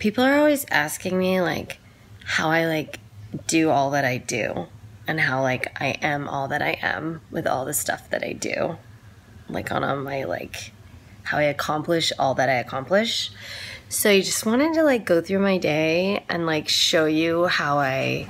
People are always asking me, like, how I, like, do all that I do. And how, like, I am all that I am with all the stuff that I do. Like, on my, like, how I accomplish all that I accomplish. So I just wanted to, like, go through my day and, like, show you how I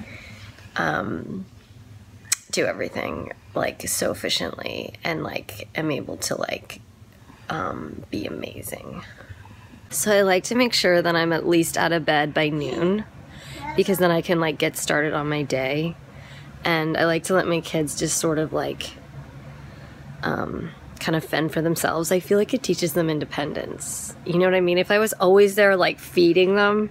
do everything, like, so efficiently. And, like, am able to, like, be amazing. So I like to make sure that I'm at least out of bed by noon, because then I can, like, get started on my day. And I like to let my kids just sort of, like, kind of fend for themselves. I feel like it teaches them independence. You know what I mean? If I was always there, like, feeding them,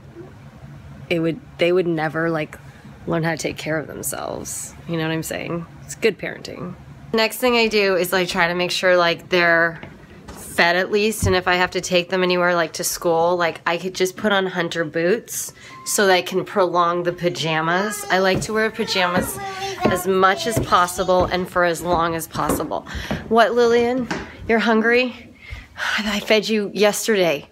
they would never, like, learn how to take care of themselves. You know what I'm saying? It's good parenting. Next thing I do is I try to make sure, like, they're fed at least, and if I have to take them anywhere, like to school, like I could just put on Hunter boots so that I can prolong the pajamas. I like to wear pajamas as much as possible and for as long as possible. What, Lillian? You're hungry? I fed you yesterday.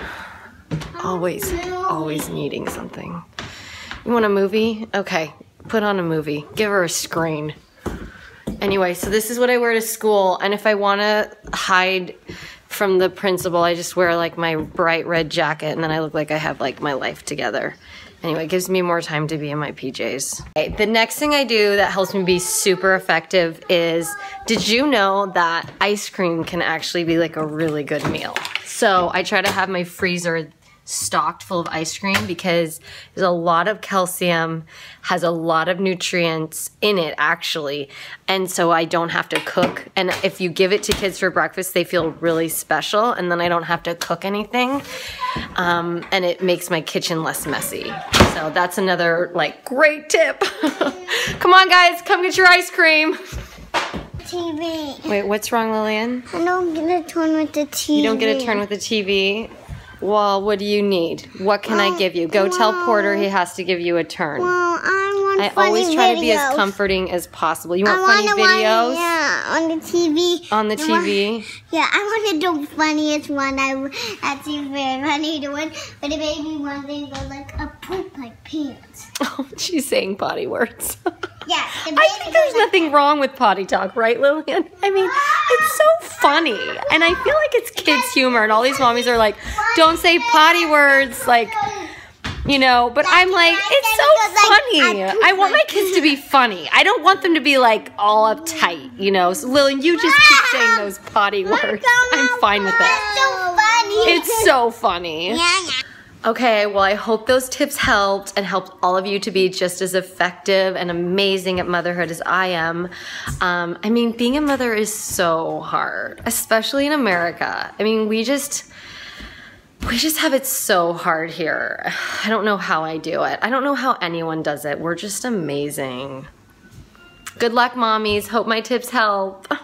Always needing something. You want a movie? Okay, put on a movie. Give her a screen. Anyway, so this is what I wear to school, and if I want to hide from the principal, I just wear like my bright red jacket, and then I look like I have like my life together. Anyway, it gives me more time to be in my PJs. Okay, the next thing I do that helps me be super effective is, did you know that ice cream can actually be like a really good meal? So I try to have my freezer stocked full of ice cream because there's a lot of calcium, has a lot of nutrients in it actually, and so I don't have to cook. And if you give it to kids for breakfast, they feel really special, and then I don't have to cook anything, and it makes my kitchen less messy. So that's another like great tip. Come on guys, come get your ice cream. TV. Wait, what's wrong, Lillian? I don't get a turn with the TV. You don't get a turn with the TV? Well, what do you need? What can I give you? Go tell Porter he has to give you a turn. Well, I want I always try videos. to be as comforting as possible. You want funny videos? Yeah, on the TV. On the TV? Yeah, I wanted the funniest one. That's very funny. The one where the baby one thing goes like a poop my pants. Oh, she's saying potty words. Yeah, the baby I think there's nothing wrong with potty talk, right, Lillian? I mean, it's so funny. And I feel like it's kids' humor, and all these mommies are like, don't say potty words, like, you know, but I'm like, it's so funny. I want my kids to be funny. I don't want them to be like all uptight, you know. So Lillian, you just keep saying those potty words. I'm fine with it. It's so funny. It's so funny. Yeah. Okay, well, I hope those tips helped and helped all of you to be just as effective and amazing at motherhood as I am. I mean, being a mother is so hard, especially in America. I mean, we just have it so hard here. I don't know how I do it. I don't know how anyone does it. We're just amazing. Good luck, mommies. Hope my tips help.